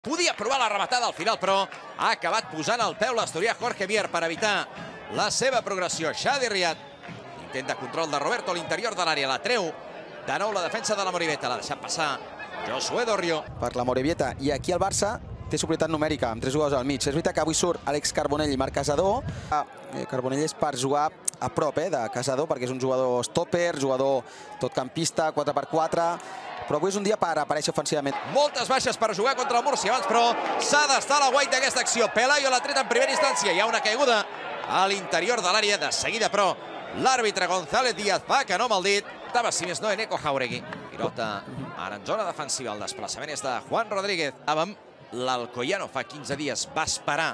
Podia provar la rematada al final, però ha acabat posant el peu l'asturià Jorge Mier per evitar la seva progressió. Chadi Riad, intent de control de Roberto a l'interior de l'àrea, la treu. De nou la defensa de l'Amorebieta, l'ha deixat passar Josué Dorrio. Per l'Amorebieta, i aquí el Barça té superioritat numèrica, amb 3 jugadors al mig. És veritat que avui surt Àlex Carbonell i Marc Casador. Carbonell és per jugar a prop de Casador, perquè és un jugador stopper, jugador totcampista, 4x4, però avui és un dia per aparèixer ofensivament. Moltes baixes per jugar contra el Múrcia abans, però s'ha d'estar a la guait d'aquesta acció. Pelayo l'ha tret en primera instància, hi ha una caiguda a l'interior de l'àrea. De seguida, però, l'àrbitre González Díaz fa que no amb el dit. Estava, si més no, Eneco Jauregui. Pilota ara en zona defensiva. El desplaçament és de Juan Rodríguez. L'Alcoyano fa 15 dies va esperar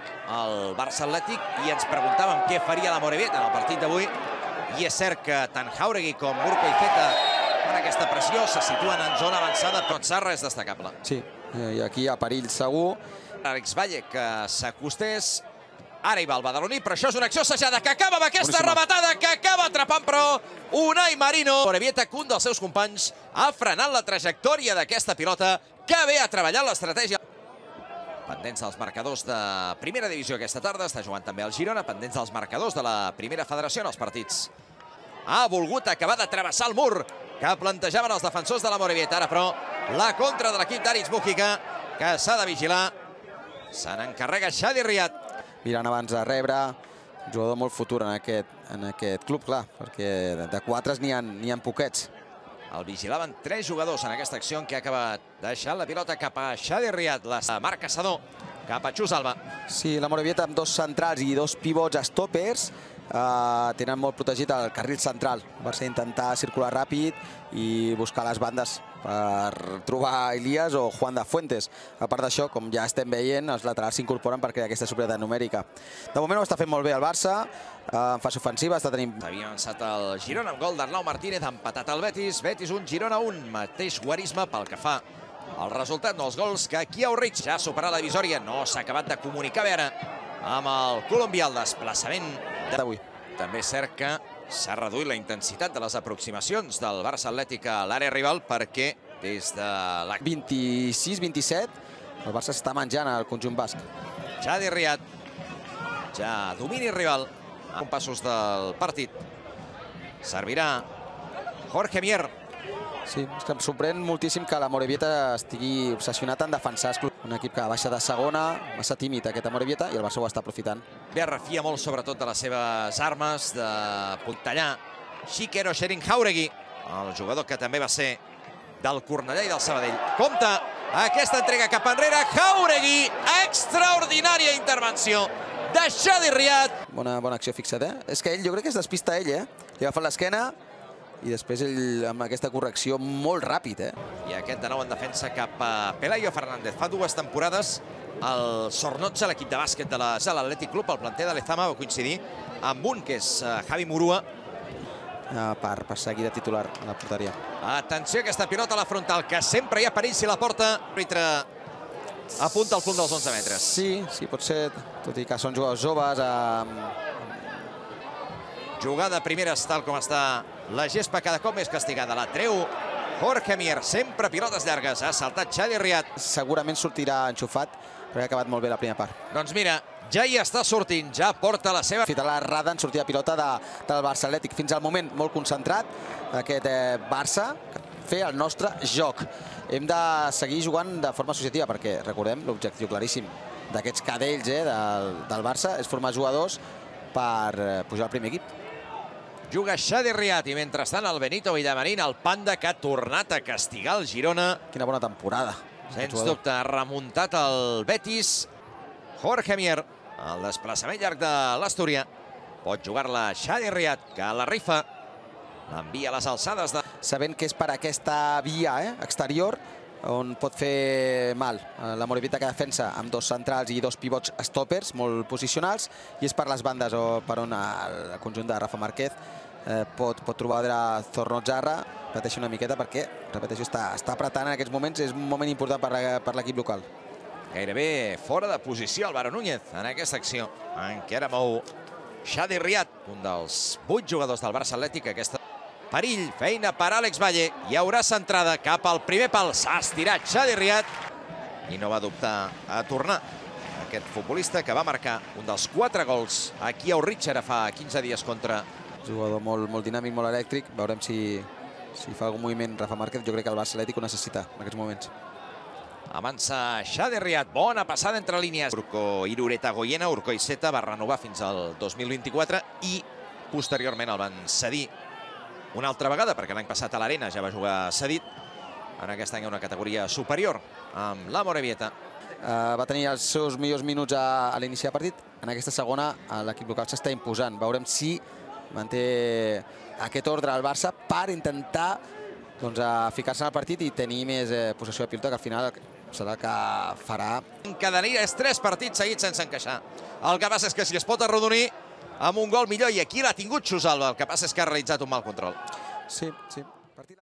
el Barça Atlètic i ens preguntàvem què faria l'Amorebieta en el partit d'avui. I és cert que tant Jauregui com Murco i Feta en aquesta pressió se situen en zona avançada, però Sarra és destacable. Sí, i aquí hi ha perill segur. Àlex Valle que s'acostés. Ara hi va el badaloní, però això és una acció assajada que acaba amb aquesta rematada, que acaba atrapant, però Unai Marino. Amorebieta, que un dels seus companys ha frenat la trajectòria d'aquesta pilota, que bé ha treballat l'estratègia. Pendents dels marcadors de primera divisió aquesta tarda, està jugant també el Girona, pendents dels marcadors de la primera federació en els partits. Ha volgut acabar de travessar el mur que plantejaven els defensors de l'Amorebieta. Ara, però, la contra de l'equip d'Aritz Mújica, que s'ha de vigilar. Se n'encarrega Chadi Riad. Mirant abans de rebre, jugador molt futur en aquest club, clar, perquè de quatres n'hi ha poquets. El vigilaven 3 jugadors en aquesta acció en què ha acabat deixant la pilota cap a Chadi Riad. La Marc Casador cap a Xus Alba. Sí, l'Amorebieta amb 2 centrals i 2 pivots stoppers tenen molt protegit el carril central. Va ser intentar circular ràpid i buscar les bandes per trobar Elias o Juan de Fuentes. A part d'això, com ja estem veient, els laterals s'incorporen per crear aquesta superioritat numèrica. De moment ho està fent molt bé el Barça, en fase ofensiva està tenint... Havia avançat el Girona amb gol d'Arnau Martínez, ha empatat el Betis. Betis 1, Girona 1, mateix guarisme pel que fa el resultat, no els gols, que aquí a Urrich ja ha superat la divisòria. No s'ha acabat de comunicar bé ara amb el colombià, el desplaçament d'avui. També és cert que s'ha reduït la intensitat de les aproximacions del Barça Atlètic a l'àrea rival, perquè des de la 26-27 el Barça està menjant al conjunt basc. Chadi Riad, ja domini rival a passos del partit. Servirà Jorge Mier. Sí, és que em sorprèn moltíssim que l'Amorebieta estigui obsessionat en defensar un equip que baixa de segona, massa tímid aquest Amorebieta, i el Barça ho està aprofitant. Bé, refia molt sobretot de les seves armes, de puntallar. Xiquero Xerin Jauregui, el jugador que també va ser del Cornellà i del Sabadell. Compte, aquesta entrega cap enrere, Jauregui, extraordinària intervenció de Chadi Riad. Bona acció, fixa't, És que ell, jo crec que es despista ell, Li ha agafat l'esquena i després ell amb aquesta correcció molt ràpid, I aquest de nou en defensa cap a Pelayo Fernández. Fa 2 temporades el Sornotxa, l'equip de bàsquet de l'Atlètic Club, el planter de l'Ezama, va coincidir amb un que és Javi Murua. Per seguir de titular a la porteria. Atenció a aquesta pilota a la frontal, que sempre hi ha perill si la porta. L'àrbitre apunta al punt dels 11 metres. Sí, pot ser, tot i que són jugadors joves. Jugada primeres, tal com està la gespa, cada cop més castigada. La treu Jorge Mier, sempre pilotes llargues. Ha saltat Chadi Riad. Segurament sortirà enxufat, però ha acabat molt bé la primera part. Doncs mira, ja hi està sortint, ja porta la seva... Fita l'errada en sortida pilota del Barça Atlètic. Fins al moment molt concentrat aquest Barça, fer el nostre joc. Hem de seguir jugant de forma associativa, perquè recordem l'objectiu claríssim d'aquests cadells del Barça és formar jugadors per pujar al primer equip. Juga Chadi Riad i mentrestant el Benito Villamarín, el Panda, que ha tornat a castigar el Girona. Quina bona temporada. Sens dubte, ha remuntat el Betis. Jorge Mier, el desplaçament llarg de l'Astúria. Pot jugar-la Chadi Riad, que la rifa. L'envia a les alçades de... Sabent que és per aquesta via exterior on pot fer mal. L'Amorebieta que defensa amb 2 centrals i 2 pivots stoppers molt posicionals, i és per les bandes o per on el conjunt de Rafa Márquez pot trobar de Zornotzarra. Pateixi una miqueta perquè, repeteixo, està apretant en aquests moments. És un moment important per l'equip local. Gairebé fora de posició Álvaro Núñez en aquesta acció, en què ara mou Chadi Riad, un dels 8 jugadors del Barça Atlètic. Aquesta perill, feina per Àlex Valle. Hi haurà centrada cap al primer pal. S'ha estirat Chadi Riad. i no va dubtar a tornar. Aquest futbolista que va marcar un dels 4 gols aquí a Urritx ara fa 15 dies contra... Jugador molt dinàmic, molt elèctric. Veurem si fa algun moviment Rafa Márquez. Jo crec que el Barça Atlètic ho necessita en aquests moments. Avança Chadi Riad, bona passada entre línies. Urko Irureta Goiena, Urko Iceta va renovar fins al 2024 i posteriorment el van cedir una altra vegada, perquè l'any passat a l'Arena ja va jugar cedit. En aquest any una categoria superior amb l'Amorebieta. Va tenir els seus millors minuts a l'inici de partit. En aquesta segona l'equip local s'està imposant. Veurem si manté aquest ordre al Barça per intentar ficar-se en el partit i tenir més possessió de pilota, que al final serà el que farà. Encadenaries 3 partits seguits sense encaixar. El que passa és que si es pot arrodonir amb un gol millor, i aquí l'ha tingut Xusalba. El que passa és que ha realitzat un mal control. Sí.